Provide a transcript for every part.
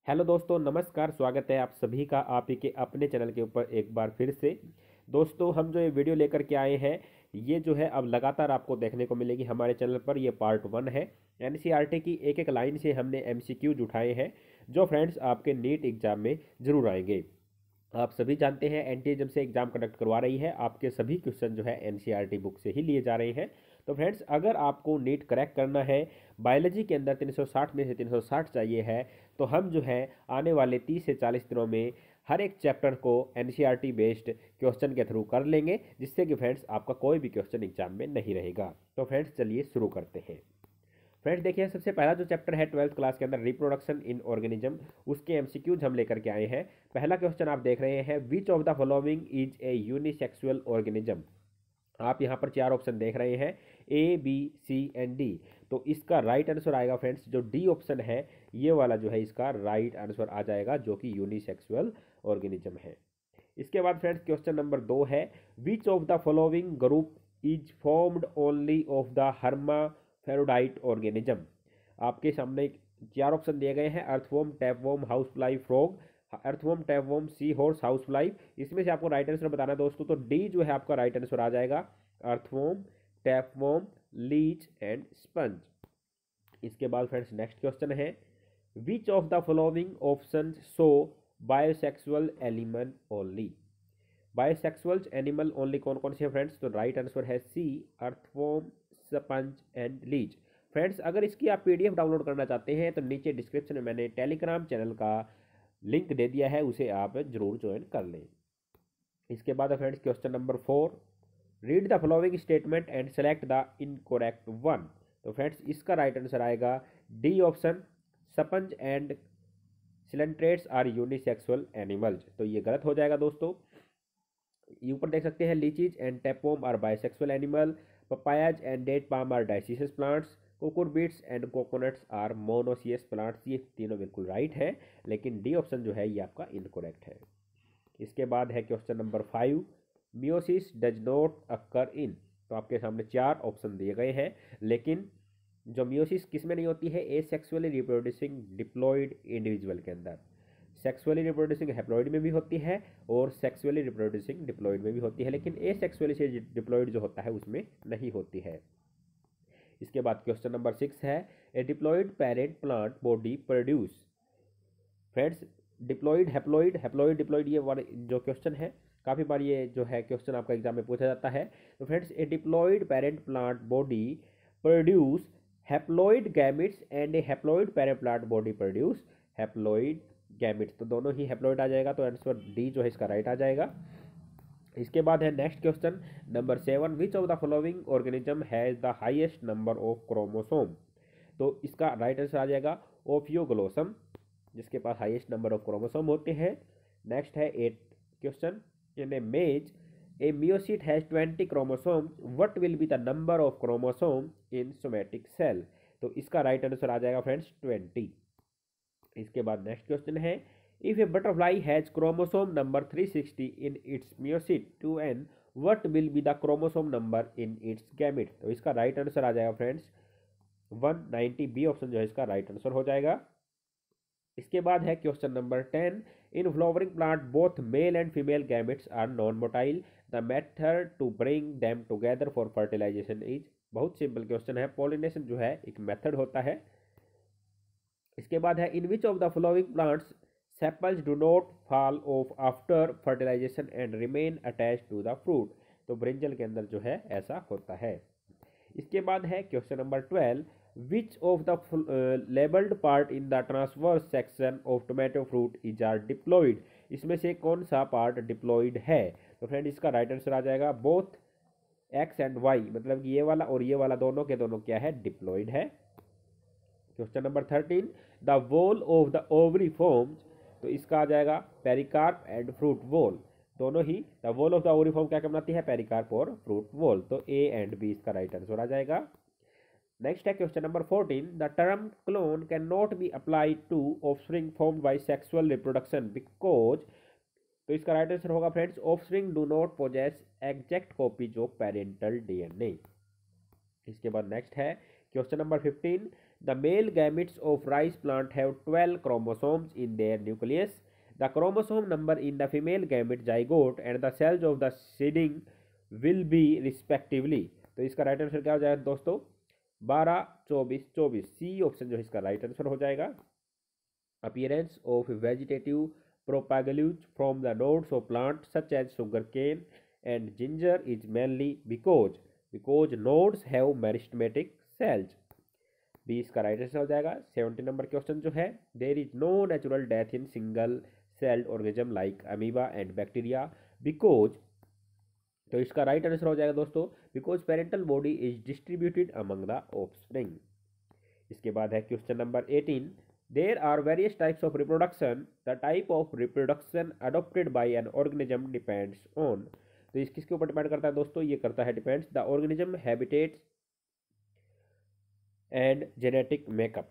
Hello दोस्तों, नमस्कार। स्वागत है आप सभी का आप ही के अपने चैनल के ऊपर एक बार फिर से। दोस्तों, हम जो ये वीडियो लेकर के आए हैं, ये जो है अब लगातार आपको देखने को मिलेगी हमारे चैनल पर। ये पार्ट 1 है। एनसीईआरटी की एक एक लाइन से हमने एमसीक्यूज उठाए हैं, जो फ्रेंड्स आपके नीट एग्जाम में जरूर आएंगे। आप सभी जानते हैं एनटीए जब से एग्जाम कंडक्ट करवा रही है, आपके सभी क्वेश्चन जो है एनसीईआरटी बुक से ही लिए जा रहे हैं। तो फ्रेंड्स, अगर आपको नीट क्रैक करना है, बायोलॉजी के अंदर 360 में से 360 चाहिए है, तो हम जो है आने वाले 30 से 40 दिनों में हर एक चैप्टर को एनसीईआरटी बेस्ड क्वेश्चन के थ्रू कर लेंगे, जिससे कि फ्रेंड्स आपका कोई भी क्वेश्चन एग्जाम में नहीं रहेगा। तो फ्रेंड्स, चलिए शुरू करते हैं। फ्रेंड्स देखिए, सबसे पहला जो चैप्टर है 12th क्लास के अंदर, रिप्रोडक्शन इन ऑर्गेनिज्म, उसके एमसीक्यूज हम लेकर के आए हैं। पहला क्वेश्चन आप देख रहे हैं, which of the following is a unisexual organism. आप यहाँ पर चार ऑप्शन देख रहे हैं, A B C and D. तो इसका राइट आंसर आएगा फ्रेंड्स, जो डी ऑप्शन है, ये वाला जो है इसका राइट आंसर आ जाएगा, जो कि यूनिसेक्सुअल ऑर्गेनिज्म है। इसके बाद फ्रेंड्स क्वेश्चन नंबर 2 है, which of the following group is formed only of the hermaphrodite organism. आपके सामने चार ऑप्शन दिए गए हैं, earthworm, tapeworm, house fly, frog. Earthworm, tapeworm, sea horse, house fly. इसमें से आपको राइट आंसर बताना है दोस्तों, तो डी जो है आपका राइट आंसर आ जाएगा, earthworm, tapeworm, leech and sponge. इसके बाद फ्रेंड्स नेक्स्ट क्वेश्चन है, which of the following option show bisexual animal only. Bisexual animal only कौन कौन से हैं फ्रेंड्स, तो राइट आंसर है C, earthworm, sponge and leech. Friends, अगर इसकी आप पीडीएफ डाउनलोड करना चाहते हैं तो नीचे डिस्क्रिप्शन में मैंने टेलीग्राम चैनल का लिंक दे दिया है, उसे आप जरूर ज्वाइन कर लें। इसके बाद friends question number 4, read the following statement and select the incorrect one. तो फ्रेंड्स इसका राइट आंसर आएगा D option, sponge and coelenterates are unisexual animals. तो ये गलत हो जाएगा दोस्तों। ऊपर देख सकते हैं, leeches and tapeworm are bisexual animal, papayas and date palm are dioecious plants, cucurbits and coconuts are monoecious plants. ये तीनों बिल्कुल राइट है, लेकिन डी ऑप्शन जो है ये आपका इनकोरेक्ट है। इसके बाद है question number 5, meiosis does not occur in. तो आपके सामने चार ऑप्शन दिए गए हैं, लेकिन जो मियोसिस किस में नहीं होती है, a sexually reproducing diploid individual के अंदर। सेक्सुअली रिप्रोड्यूसिंग हैप्लॉइड में भी होती है और सेक्सुअली रिप्रोड्यूसिंग डिप्लॉयड में भी होती है, लेकिन ए सेक्सुअली से डिप्लॉयड जो होता है उसमें नहीं होती है। इसके बाद क्वेश्चन नंबर 6 है, a diploid parent plant body produce. Friends, diploid, haploid, haploid diploid, ये वाले जो क्वेश्चन है, काफ़ी बार ये जो है क्वेश्चन आपका एग्जाम में पूछा जाता है। तो friends, a diploid parent plant body produce haploid gametes and a haploid parent plant body produce haploid gametes. तो दोनों ही हैप्लॉइड आ जाएगा, तो आंसर डी जो है इसका राइट आ जाएगा। इसके बाद है next question number 7, which of the following organism has the highest number of chromosome. तो इसका राइट आंसर आ जाएगा ओफियोग्लोसम, जिसके पास हाईएस्ट नंबर ऑफ क्रोमोसोम होते हैं। नेक्स्ट है 8 question, in a maize a meiocyte has 20 chromosomes, what will be the number of chromosome in somatic cell. तो इसका राइट आंसर आ जाएगा फ्रेंड्स 20। इसके बाद नेक्स्ट क्वेश्चन है, if a butterfly has chromosome number 360 in its meiocyte 2n, what will be the chromosome number in its gamete. तो इसका right answer आ जाएगा फ्रेंड्स 190, बी ऑप्शन जो है इसका राइट आंसर हो जाएगा। इसके बाद है question number 10, in flowering plant both male and female gametes are non motile, the method to bring them together for fertilization is. बहुत सिंपल क्वेश्चन है, पॉलिनेशन जो है एक मेथड होता है। इसके बाद है, in which of the following plants sepals do not fall off after fertilization and remain attach to the fruit. तो ब्रिंजल के अंदर जो है ऐसा होता है। इसके बाद है question number 12, which of the labelled part in the transverse section of tomato fruit is are diploid. इसमें से कौन सा पार्ट डिप्लॉइड है। तो फ्रेंड इसका राइट आंसर आ जाएगा बोथ एक्स एंड वाई, मतलब कि ये वाला और ये वाला दोनों के दोनों क्या है, डिप्लॉइड है। Question number 13, the wall of the ovary forms. तो इसका आ जाएगा पेरिकार्प एंड फ्रूट वॉल। दोनों ही the wall of the ovary form क्या बनाती है, पेरिकार्प और फ्रूट वॉल। तो ए एंड बी इसका राइट आंसर आ जाएगा। नेक्स्ट है question number 14, the term clone cannot be applied to offspring formed by sexual reproduction because. तो इसका राइट आंसर होगा friends, offspring do not possess exact copies of parental DNA. इसके बाद next है question number 15, the male gametes of rice plant have 12 chromosomes in their nucleus. The chromosome number in the female gamete zygote and the cells of the seeding will be respectively. तो इसका right answer क्या हो जाएगा दोस्तों? 12, 24, 24। C option जो है इसका right answer हो जाएगा। Appearance of vegetative propagule from the nodes of plants such as sugarcane and ginger is mainly because nodes have meristematic cells. 20 का राइट आंसर हो जाएगा। 70 नंबर क्वेश्चन जो है, there is no natural death in single celled organism like amoeba and bacteria because, तो इसका right answer हो जाएगा दोस्तों, because parental body is distributed among the offspring. इसके बाद है question number 18, there are various types of reproduction, the type of reproduction adopted by an organism depends on. तो इस किसके ऊपर डिपेंड करता है दोस्तों? ये करता है depends the organism habitats and genetic makeup.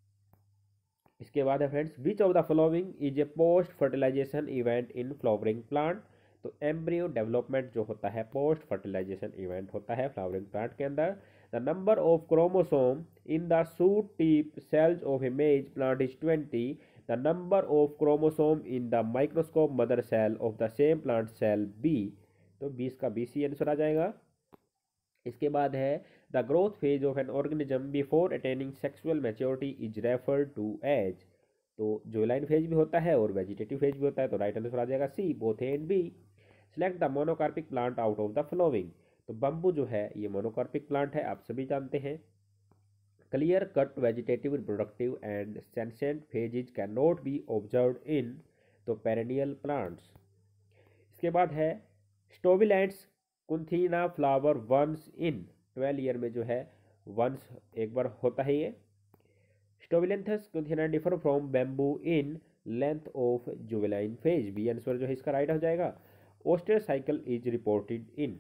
इसके बाद है friends, which of the following is a post fertilization event in flowering plant. तो एम्ब्रियो डेवलपमेंट जो होता है पोस्ट फर्टिलाइजेशन इवेंट होता है फ्लावरिंग प्लांट के अंदर। The number of chromosome in the shoot tip cells of a maize plant is 20। The number of chromosome in the microscope mother cell of the same plant cell be. तो 20 का BC answer आ जाएगा। इसके बाद है the growth phase of an organism before attaining sexual maturity is referred to as. तो juvenile phase भी होता है और वेजिटेटिव फेज भी होता है, तो राइट आंसर आ जाएगा C, both A and B. Select the monocarpic plant out of the following. तो बम्बू जो है ये मोनोकार्पिक प्लांट है, आप सभी जानते हैं। Clear cut vegetative reproductive and senescent phases cannot be observed in, तो पेरेनियल प्लांट्स। इसके बाद है Strobilanthes kunthiana flower once in 12 year में जो है वंस एक बार होता है ये। Strobilanthes kunthiana differ from bamboo in length of juvenile phase, B answer जो है इसका राइट हो जाएगा। Oestrus cycle is reported in,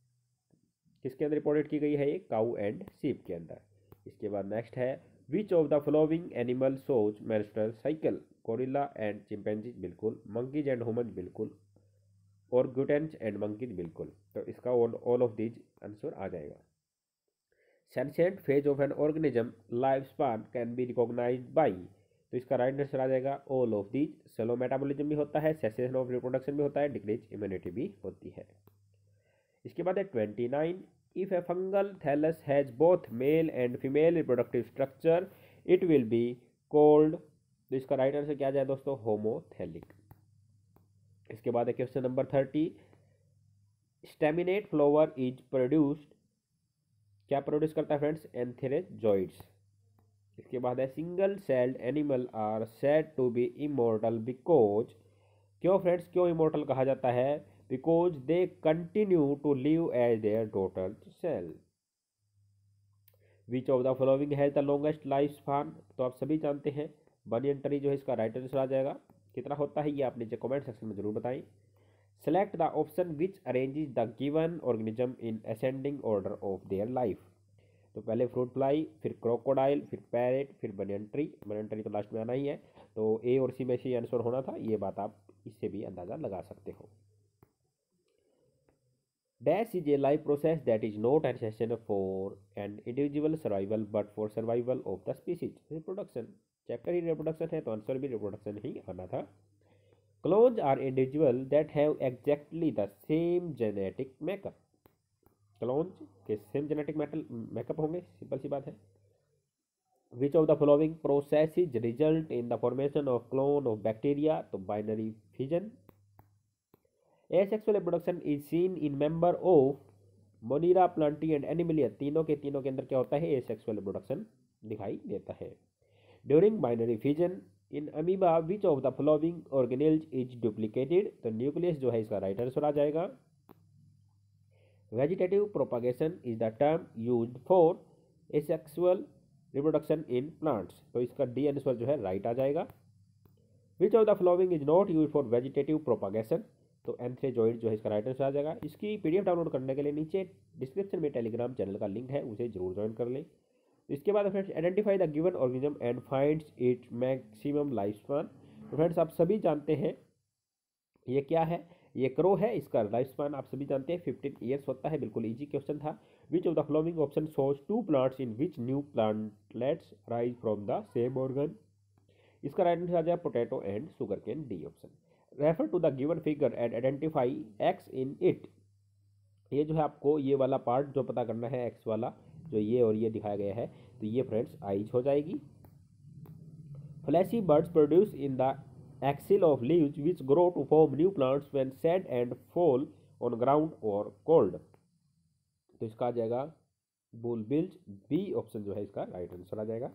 किसके अंदर रिपोर्टेड की गई है ये? काउ एंड सीप के अंदर। इसके बाद नेक्स्ट है, which of the following animal shows menstrual cycle. Gorilla and chimpanzees बिल्कुल, मंकीज एंड ह्यूमन बिल्कुल, और गुटेंस एंड मंकीज बिल्कुल। तो इसका ऑल ऑफ दीज आंसर आ जाएगा। Senescent phase of an organism life span can be recognized by, तो इसका right answer आ जाएगा all of these. Slow metabolism भी होता है, सेसेशन ऑफ रिप्रोडक्शन भी होता है, डिक्रीज इम्यूनिटी भी होती है। इसके बाद है 29, if a fungal thallus has both male and female reproductive structure it will be called, तो इसका राइट आंसर क्या आ जाए दोस्तों? होमोथैलिक। इसके बाद है question number 30, staminate flower is produced, क्या प्रोड्यूस करता है फ्रेंड्स? एंथेरेजॉइड्स। इसके बाद है single celled animal are said to be immortal because, क्यों फ्रेंड्स क्यों इमोर्टल कहा जाता है? Because they continue to live as their total cell. Which of the following has the longest life span, तो आप सभी जानते हैं बनियन ट्री जो है इसका राइट आंसर आ जाएगा। कितना होता है ये आप नीचे कमेंट सेक्शन में जरूर बताएं। Select the option which arranges the given organism in ascending order of their life. तो पहले फ्रूट फ्लाई, फिर क्रोकोडाइल, फिर पैरेट, फिर बनियन ट्री तो लास्ट में आना ही है। तो ए और सी में से आंसर होना था, ये बात आप इससे भी अंदाजा लगा सकते हो। Dash is a life process that is not essential for an individual survival but for survival of the species. Reproduction, chapter ही रिप्रोडक्शन है तो आंसर भी रिप्रोडक्शन ही आना था। Clones are individual that have exactly the same genetic makeup, clones के same genetic makeup होंगे, simple सी बात है। Which of the following processes result in the formation of clone of bacteria, तो binary fission. Asexual reproduction is seen in member of monera, plantae and animalia, तीनों के अंदर क्या होता है? एसेक्सुअल रिप्रोडक्शन दिखाई देता है। During binary fission in amoeba which of the following organelles is duplicated, तो न्यूक्लियस जो है इसका राइट आंसर आ जाएगा। Vegetative propagation is the term used for asexual reproduction in plants, तो इसका डी आंसर जो है राइट आ जाएगा। Which of the following is not used for vegetative propagation, तो एंथ्रेजॉइड जो है इसका राइट आंसर आ जाएगा। इसकी PDF डाउनलोड करने के लिए नीचे डिस्क्रिप्शन में टेलीग्राम चैनल का लिंक है, उसे जरूर ज्वाइन कर लें। इसके बाद friends, identify the given organism and finds it maximum life span. तो फ्रेंड्स आप सभी जानते हैं ये क्या है? ये क्रो है, इसका लाइफ स्पान आप सभी जानते हैं 15 ईयर्स होता है, बिल्कुल इजी क्वेश्चन था। Which of the following option shows two plants in which new plantlets rise from the same organ. इसका राइट आंसर आ जाएगा potato and sugar cane, D option. Refer to the given figure and identify X in it. ये जो है आपको ये वाला part जो पता करना है, एक्स वाला जो ये और ये दिखाया गया है, तो ये फ्रेंड्स आइज हो जाएगी। Fleshy buds produce in the axil of leaves which grow to form new plants when shed and fall on ground are called. तो इसका आ जाएगा बुलबिल्स, बी ऑप्शन जो है इसका राइट आंसर आ जाएगा।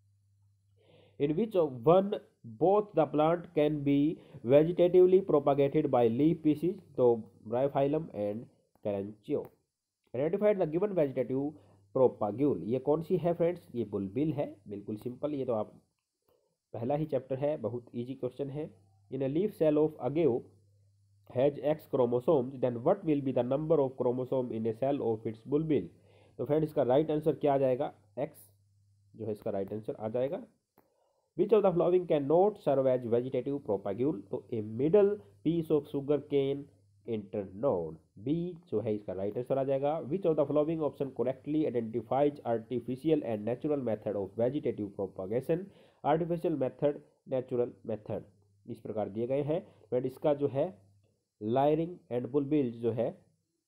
In which one both the plant can be vegetatively propagated by leaf pieces, तो bryophyllum and kalanchoe. Identified the given vegetative propagule, ये कौन सी है फ्रेंड्स, ये बुलबिल है, बिल्कुल सिंपल, ये तो आप पहला ही चैप्टर है, बहुत इजी क्वेश्चन है। In a leaf cell of agave has X chromosomes, then what will be the number of chromosome in a cell of its bulbil. तो फ्रेंड्स इसका राइट आंसर क्या आ जाएगा, एक्स जो है इसका राइट आंसर आ जाएगा। Which of the following can not serve as vegetative propagule, तो A middle piece of sugar cane internode, B जो है इसका राइट आंसर आ जाएगा। Which of the following option correctly identifies artificial and natural method of vegetative propagation, artificial method, natural method, इस प्रकार दिए गए हैं। बट इसका जो है लायरिंग एंड बुलबिल्स जो है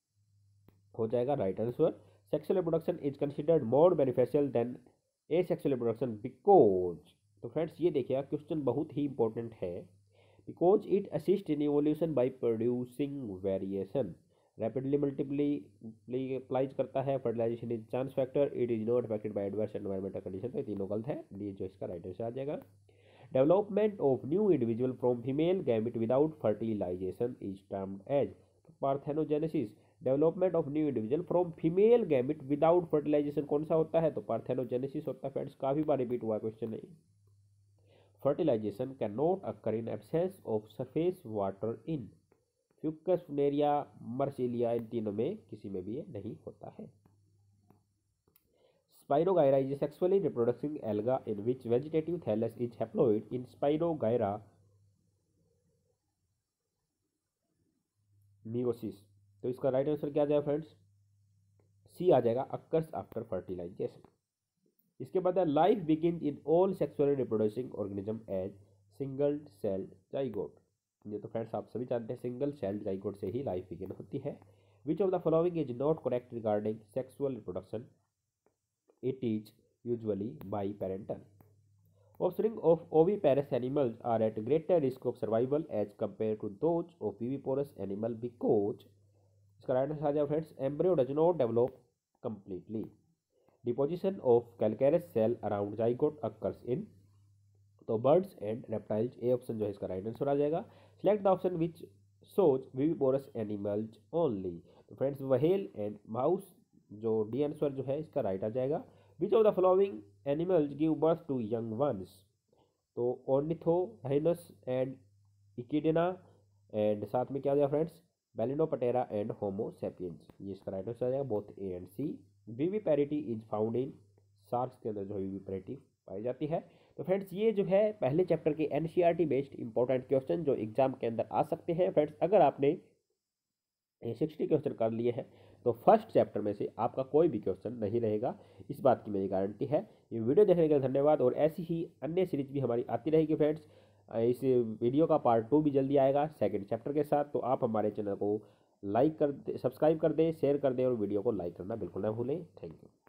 हो जाएगा right answer. Sexual reproduction is considered more beneficial than asexual reproduction because, तो फ्रेंड्स ये देखिए क्वेश्चन बहुत ही इंपॉर्टेंट है, because it assists in evolution by producing variation, rapidly multiplies करता है, fertilization is chance factor, it is not affected by adverse environmental condition, तो ये तीनों गलत है, डी जो इसका राइट आंसर आ जाएगा। Development of new individual from female gamete without fertilisation is termed as parthenogenesis. Development of new individual from female gamete without fertilisation कौन सा होता है, तो पार्थेनोजेनेसिस होता है। फ्रेंड्स काफी बार रिपीट हुआ क्वेश्चन है। Fertilization cannot occur in absence of surface water in Fucus funaria, Marsilia, इन तीनों में किसी में भी ये नहीं होता है। Spirogyra is a sexually reproducing alga in which vegetative thallus is haploid in Spirogyra meiosis। तो इसका राइट आंसर क्या आ जाएगा फ्रेंड्स, सी आ जाएगा, अक्कर्स आफ्टर फर्टिलाइजेशन। इसके बाद life begin in all sexually reproducing organism as single celled zygote. ये तो फ्रेंड्स आप सभी जानते हैं सिंगल सेल्ड जाइगोट से ही लाइफ बिगिन होती है। Which of the following is not correct regarding sexual reproduction, it is usually biparental. Offspring of oviparous animals are at greater risk of survival as compare to those of viviparous animal because, इसका right answer आ जाएगा friends, embryo does not develop completely. Deposition of calcareous cell around zygote occurs in, तो birds and reptiles, A option जो है इसका right answer आ जाएगा। Select the option which shows viviparous animals only, तो friends whale and mouse जो D answer जो है इसका राइट आ जाएगा। Which of the following animals give birth to young ones, तो ornithohynus एंड इकिडेना एंड साथ में क्या आ जाएगा friends, balaenoptera and homo sapiens, ये इसका राइट आंसर आ जाएगा both A and C. Viviparity is found in sharks के अंदर जो विविपेरिटी पाई जाती है। तो फ्रेंड्स ये जो है पहले चैप्टर के एनसीईआरटी बेस्ड इंपॉर्टेंट क्वेश्चन जो एग्जाम के अंदर आ सकते हैं। फ्रेंड्स अगर आपने 60 क्वेश्चन कर लिए हैं तो फर्स्ट चैप्टर में से आपका कोई भी क्वेश्चन नहीं रहेगा, इस बात की मेरी गारंटी है। ये वीडियो देखने के लिए धन्यवाद, और ऐसी ही अन्य सीरीज भी हमारी आती रहेगी फ्रेंड्स। इस वीडियो का पार्ट 2 भी जल्दी आएगा सेकंड चैप्टर के साथ, तो आप हमारे चैनल को लाइक कर दे, सब्सक्राइब कर दें, शेयर कर दें और वीडियो को लाइक करना बिल्कुल ना भूलें। Thank you.